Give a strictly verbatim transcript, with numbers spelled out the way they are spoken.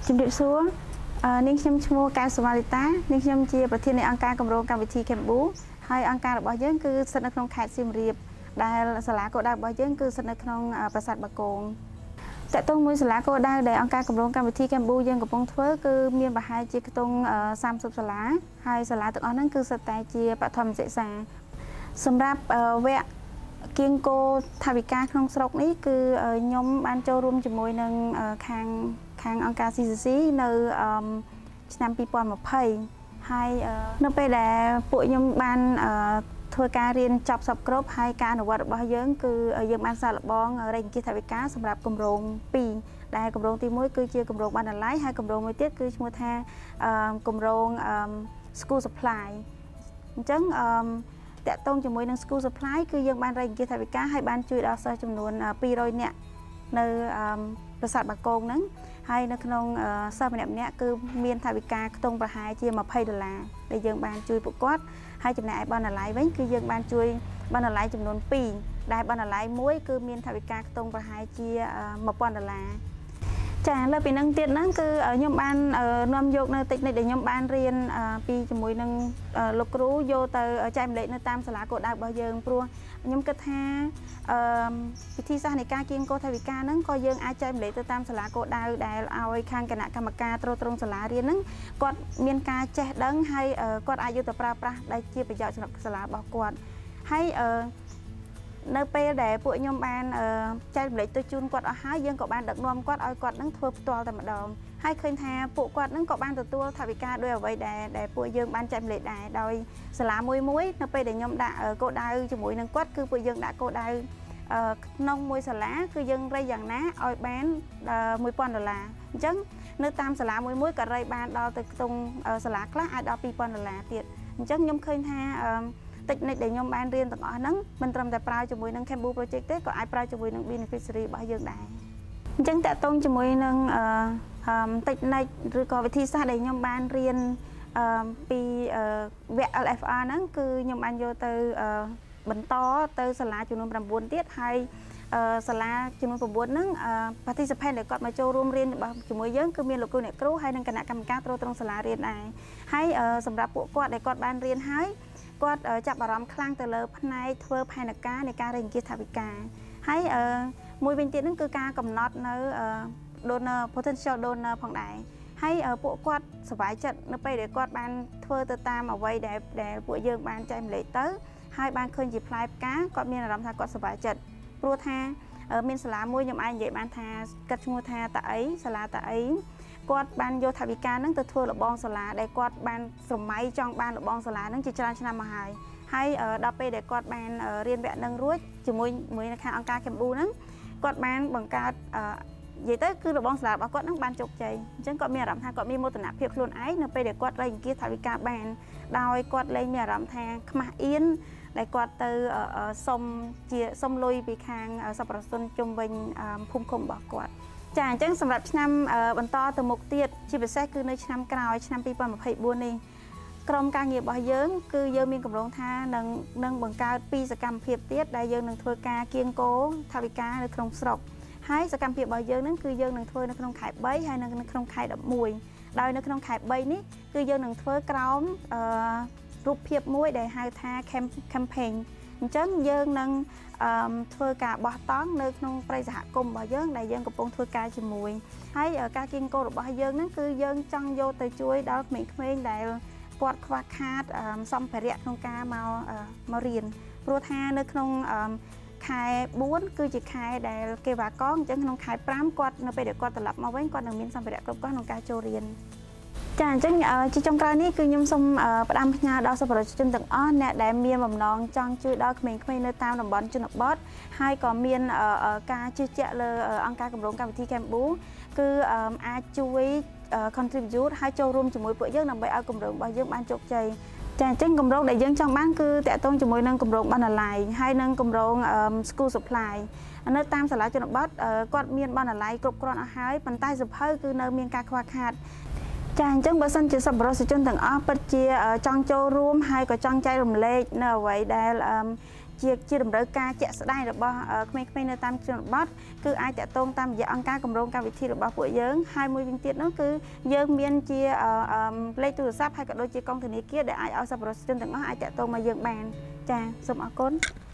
ជំរាបសួរនាងខ្ញុំឈ្មោះកែវសុវណ្ណរីតានាងខ្ញុំជាប្រធាននៃអង្គការគម្រោងកម្មវិធីកម្ពុជាហើយអង្គការរបស់យើងគឺស្ថិតនៅក្នុងខេត្តសៀមរាបដែលសាលាគោលដៅរបស់យើងគឺស្ថិតនៅក្នុងប្រាសាទបាគងតើតើមួយសាលាគោលដៅដែលអង្គការគម្រោងកម្មវិធីកម្ពុជាយើងកំពុងធ្វើគឺមានប្រហែលជាខ្ទង់សាមសិបសាលាហើយសាលាទាំងអស់ហ្នឹងគឺសុទ្ធតែជាបឋមសិក្សាសម្រាប់វគ្គគៀងគោថាវិការក្នុងស្រុកនេះគឺខ្ញុំបានចូលរួមជាមួយនឹងខាងខាងអង្គការ ซี ซี ซี នៅឆ្នាំពីរពាន់ម្ភៃហើយនៅពេលដែលពួកខ្ញុំបានធ្វើការរៀនចប់សពគ្រប់ហើយការអនុវត្តរបស់យើងគឺយើងបានសាកល្បងរែកអង្គាសថវិកាសម្រាប់គម្រោងពីរដែលគម្រោងទីមួយគឺជាគម្រោងបណ្ណាល័យហើយគម្រោងមួយទៀតគឺឈ្មោះថាគម្រោង School Supply អញ្ចឹងតាក់ទងជាមួយនឹង School Supply គឺយើងបានរែកអង្គាសថវិកាហើយបានជួយដល់សិស្សចំនួនពីររយនាក់នៅប្រាសាទបាគងហ្នឹងហើយនៅក្នុងសិស្សម្នាក់ម្នាក់គឺមានថវិកាខ្ទង់ប្រហែលជាម្ភៃដុល្លារដែលយើងបានជួយពួកគាត់ហើយចំណែកឯបណ្ណាល័យវិញគឺយើងបានជួយបណ្ណាល័យចំនួនពីរដែលបណ្ណាល័យមួយគឺមានថវិកាខ្ទង់ប្រហែលជាមួយពាន់ដុល្លារចាលើពីនឹងទៀតហ្នឹងគឺខ្ញុំបាននាំយកនៅតិចនិចដែលខ្ញុំបានរៀនពីជាមួយនឹងលោកគ្រូយកទៅចែកម្លែកនៅតាមសាលាគោលដៅរបស់យើងព្រោះខ្ញុំគិតថាអឺវិធីសាស្ត្រនៃការគៀងគោថវិកាហ្នឹងក៏យើងអាចចែកម្លែកទៅតាមសាលាគោលដៅដែលឲ្យខាងគណៈកម្មការត្រួតត្រងសាលារៀនហ្នឹងគាត់មានការចេះដឹងហើយគាត់អាចយកទៅប្រើប្រាស់ដែលជាប្រយោជន៍សម្រាប់សាលារបស់គាត់ហើយអឺនៅពេលដែលពួកខ្ញុំបានចែកម្លែកទៅជូនគាត់អស់ហើយយើងក៏បានដឹកនាំគាត់ឲ្យគាត់នឹងធ្វើផ្ទាល់តែម្ដងហើយឃើញថាពួកគាត់នឹងក៏បានទទួលថវិកាដោយអ្វីដែលដែលពួកយើងបានចែកម្លែកដែរដោយសាលាមួយមួយនៅពេលដែលខ្ញុំដាក់គោលដៅជាមួយនឹងគាត់គឺពួកយើងដាក់គោលដៅក្នុងមួយសាលាគឺយើងរៃយ៉ាងណាឲ្យបានមួយពាន់ដុល្លារអញ្ចឹងនៅតាមសាលាមួយមួយក៏រៃបានដល់ទៅក្នុងសាលាខ្លះអាចដល់ពីរពាន់ដុល្លារទៀតអញ្ចឹងខ្ញុំឃើញថាតិចនិចដែលខ្ញុំបានរៀនទាំងអស់ហ្នឹងមិនត្រឹមតែប្រើជាមួយនឹង Cambodia Project ទេក៏អាចប្រើជាមួយនឹង beneficiary របស់យើងដែរអញ្ចឹងតាក់ទងជាមួយនឹងអឺតិចនិចឬក៏វិធីសាស្ត្រដែលខ្ញុំបានរៀនអឺពីវគ្គ แอล เอฟ อาร์ ហ្នឹងគឺខ្ញុំបានយកទៅបន្តទៅសាលាចំនួនប្រាំបួនទៀតហើយសាលាចំនួនប្រាំបួនហ្នឹង participant ដែលគាត់មកចូលរួមរៀនរបស់ជាមួយយើងគឺមានលោកគ្រូអ្នកគ្រូហើយនិងគណៈកម្មការត្រួតត្រងសាលារៀនដែរហើយសម្រាប់ពួកគាត់ដែលគាត់បានរៀនហើយគាត់ចាប់អារម្មណ៍ខ្លាំងទៅលើផ្នែកធ្វើផែនការនៃការរែកអង្គាសថវិកាហើយមួយវិញទៀតហ្នឹងគឺការកំណត់នៅ donor potential donor ផងដែរហើយពួកគាត់សប្បាយចិត្តនៅពេលដែលគាត់បានធ្វើទៅតាមអ្វីដែលដែលពួកយើងបានចែកម្លែកទៅហើយបានឃើញជាផ្លែផ្កាគាត់មានអារម្មណ៍ថាគាត់សប្បាយចិត្តព្រោះថាមានសាលាមួយខ្ញុំអាចនិយាយបានថាគាត់ឈ្មោះថាតាអីសាលាតាអីគាត់បានយកថវិកាហ្នឹងទៅធ្វើលបងសាលាដែលគាត់បានស្រមៃចង់បានលបងសាលាហ្នឹងជាច្រើនឆ្នាំមកហើយហើយដល់ពេលដែលគាត់បានរៀនវគ្គហ្នឹងរួចជាមួយមួយនៅខាងអង្គការកម្ពុជាហ្នឹងគាត់បានបង្កើតនិយាយទៅគឺលបងសាលារបស់គាត់ហ្នឹងបានជោគជ័យអញ្ចឹងគាត់មានអារម្មណ៍ថាគាត់មានមោទនភាពខ្លួនឯងនៅពេលដែលគាត់រែកអង្គាសថវិកាបានដោយគាត់លែងមានអារម្មណ៍ថាខ្មាស់អៀនដែលគាត់ទៅសុំជាសុំលុយពីខាងសប្បុរសជនជុំវិញភូមិឃុំរបស់គាត់ចាអញ្ចឹងសម្រាប់ឆ្នាំបន្តទៅមុខទៀតជាពិសេសគឺនៅឆ្នាំក្រោយឆ្នាំពីរពាន់ម្ភៃបួននេះក្រុមការងាររបស់យើងគឺយើងមានគម្រោងថានឹងនឹងបង្កើតពីរសកម្មភាពទៀតដែលយើងនឹងធ្វើការគៀងគោថវិកានៅក្នុងស្រុកហើយសកម្មភាពរបស់យើងនឹងគឺយើងនឹងធ្វើនៅក្នុងខែបីហើយនៅក្នុងខែដប់មួយដោយនៅក្នុងខែបីនេះគឺយើងនឹងធ្វើក្រោមអឺរូបភាពមួយដែលហៅថា campaign អញ្ចឹងយើងនឹងធ្វើការបោះតង់នៅក្នុងព្រៃសហគមន៍របស់យើងដែលយើងកំពុងធ្វើការជាមួយហើយការគៀងគោរបស់យើងហ្នឹងគឺយើងចង់យកទៅជួយដល់ក្មេងៗដែលគាត់ខ្វះខាតសម្ភារៈក្នុងការមកមករៀនព្រោះថានៅក្នុងខែបួនគឺជាខែដែលគេវ៉ាកងអញ្ចឹងក្នុងខែប្រាំគាត់នៅពេលដែលគាត់ត្រឡប់មកវិញគាត់នឹងមានសម្ភារៈគ្រប់គ្រាន់ក្នុងការចូលរៀនចាអញ្ចឹងជាចុងក្រោយនេះគឺខ្ញុំសូមផ្ដាំផ្ញើដល់សប្បុរសជនទាំងអស់អ្នកដែលមានបំណងចង់ជួយដល់ក្មេងៗនៅតាមតំបន់ជនបទហើយក៏មានការជឿជាក់លើអង្គការគម្រោងកម្មវិធីកម្ពុជាគឺអាចជួយ contribute ហើយចូលរួមជាមួយពួកយើងដើម្បីឲ្យគម្រោងរបស់យើងបានជោគជ័យចាអញ្ចឹងគម្រោងដែលយើងចង់បានគឺតាក់ទងជាមួយនឹងគម្រោងបណ្ណាល័យហើយនឹងគម្រោង School Supply នៅតាមសាលាជនបទគាត់មានបណ្ណាល័យគ្រប់គ្រាន់អស់ហើយប៉ុន្តែសភៅគឺនៅមានការខ្វះខាតចាអញ្ចឹងបើសិនជាសប្បុរសជនទាំងអស់ពិតជាចង់ចូលរួមហើយក៏ចង់ចែករំលែកនៅអ្វីដែលជាជាតម្រូវការជាក់ស្ដែងរបស់ក្មេងៗនៅតាមជនបទគឺអាចតាក់ទងតាមរយៈអង្គការគម្រោងកម្មវិធីរបស់ពួកយើងហើយមួយវិញទៀតនោះគឺយើងមានជាលេខទូរស័ព្ទហើយក៏ដូចជាកងធនាគារដែលអាចឲ្យសប្បុរសជនទាំងអស់អាចតាក់ទងមកយើងបានចាសូមអរគុណ